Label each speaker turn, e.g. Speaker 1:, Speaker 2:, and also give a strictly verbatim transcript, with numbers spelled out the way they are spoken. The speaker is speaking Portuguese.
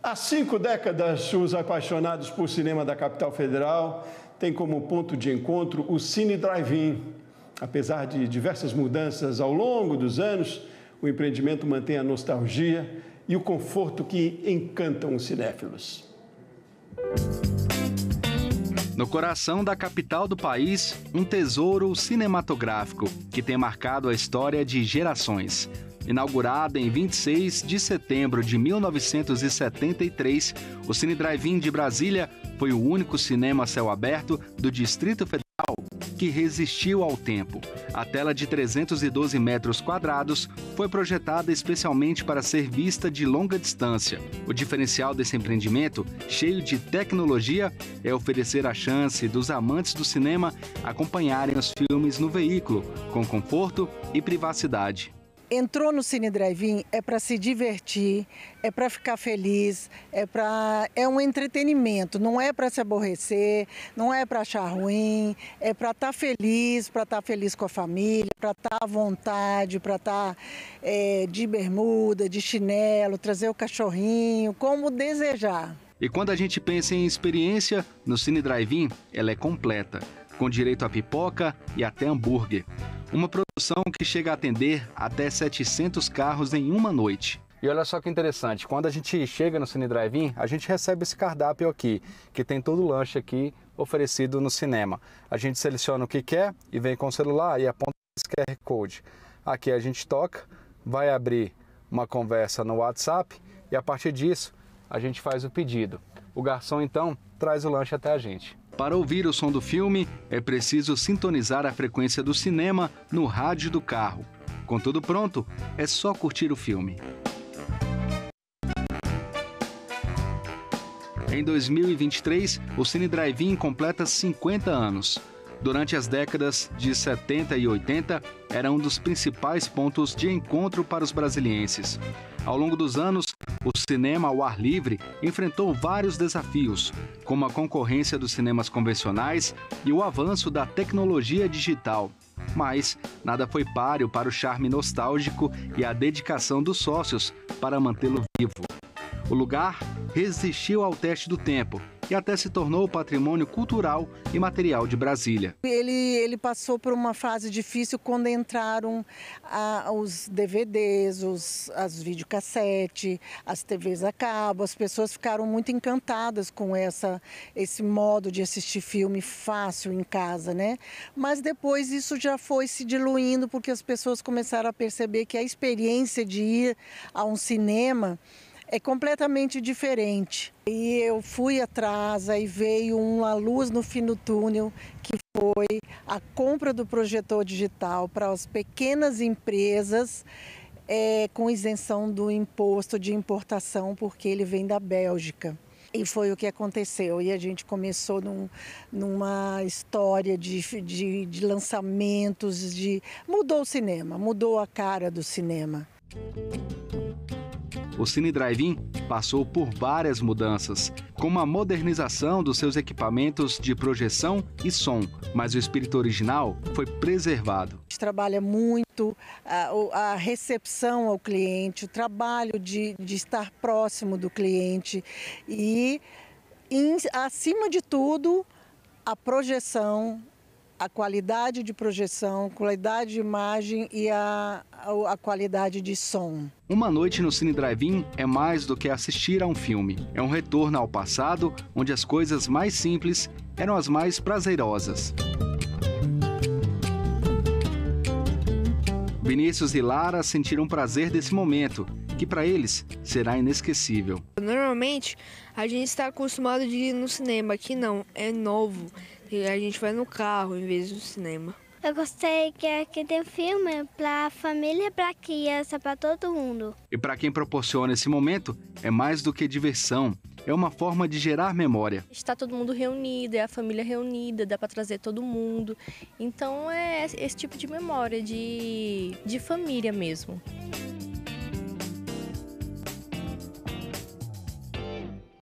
Speaker 1: Há cinco décadas, os apaixonados por cinema da capital federal têm como ponto de encontro o Cine Drive-In. Apesar de diversas mudanças ao longo dos anos, o empreendimento mantém a nostalgia e o conforto que encantam os cinéfilos.
Speaker 2: No coração da capital do país, um tesouro cinematográfico que tem marcado a história de gerações. Inaugurado em vinte e seis de setembro de mil novecentos e setenta e três, o Cine Drive-In de Brasília foi o único cinema a céu aberto do Distrito Federal que resistiu ao tempo. A tela de trezentos e doze metros quadrados foi projetada especialmente para ser vista de longa distância. O diferencial desse empreendimento, cheio de tecnologia, é oferecer a chance dos amantes do cinema acompanharem os filmes no veículo, com conforto e privacidade.
Speaker 3: Entrou no Cine Drive-In é para se divertir, é para ficar feliz, é para é um entretenimento, não é para se aborrecer, não é para achar ruim, é para estar feliz, para estar feliz com a família, para estar à vontade, para estar é, de bermuda, de chinelo, trazer o cachorrinho, como desejar.
Speaker 2: E quando a gente pensa em experiência, no Cine Drive-In, ela é completa, com direito a pipoca e até hambúrguer. Uma produção que chega a atender até setecentos carros em uma noite. E olha só que interessante, quando a gente chega no Cine Drive-In, a gente recebe esse cardápio aqui, que tem todo o lanche aqui oferecido no cinema. A gente seleciona o que quer e vem com o celular e aponta esse Q R Code. Aqui a gente toca, vai abrir uma conversa no WhatsApp e a partir disso a gente faz o pedido. O garçom então traz o lanche até a gente. Para ouvir o som do filme, é preciso sintonizar a frequência do cinema no rádio do carro. Com tudo pronto, é só curtir o filme. Em dois mil e vinte e três, o Cine Drive-In completa cinquenta anos. Durante as décadas de setenta e oitenta, era um dos principais pontos de encontro para os brasilienses. Ao longo dos anos, o cinema ao ar livre enfrentou vários desafios, como a concorrência dos cinemas convencionais e o avanço da tecnologia digital. Mas nada foi páreo para o charme nostálgico e a dedicação dos sócios para mantê-lo vivo. O lugar resistiu ao teste do tempo e até se tornou patrimônio cultural e material de Brasília.
Speaker 3: Ele, ele passou por uma fase difícil quando entraram ah, os D V Ds, os, as videocassete, as T Vs a cabo. As pessoas ficaram muito encantadas com essa, esse modo de assistir filme fácil em casa, né? Mas depois isso já foi se diluindo porque as pessoas começaram a perceber que a experiência de ir a um cinema é completamente diferente. E eu fui atrás, aí veio uma luz no fim do túnel, que foi a compra do projetor digital para as pequenas empresas é, com isenção do imposto de importação, porque ele vem da Bélgica. E foi o que aconteceu. E a gente começou num, numa história de, de, de lançamentos, de... mudou o cinema, mudou a cara do cinema.
Speaker 2: O Cine Drive-In passou por várias mudanças, como a modernização dos seus equipamentos de projeção e som, mas o espírito original foi preservado.
Speaker 3: A gente trabalha muito a, a recepção ao cliente, o trabalho de, de estar próximo do cliente e, em, acima de tudo, a projeção, a qualidade de projeção, qualidade de imagem e a, a, a qualidade de som.
Speaker 2: Uma noite no Cine Drive-In é mais do que assistir a um filme. É um retorno ao passado, onde as coisas mais simples eram as mais prazerosas. Vinícius e Lara sentiram prazer desse momento, que para eles será inesquecível.
Speaker 4: Normalmente, a gente está acostumado de ir no cinema, aqui não, é novo. A gente vai no carro em vez do cinema.
Speaker 5: Eu gostei que aqui tem filme para família, para criança, para todo mundo.
Speaker 2: E para quem proporciona esse momento, é mais do que diversão. É uma forma de gerar memória.
Speaker 6: Está todo mundo reunido, é a família reunida, dá para trazer todo mundo. Então é esse tipo de memória, de, de família mesmo.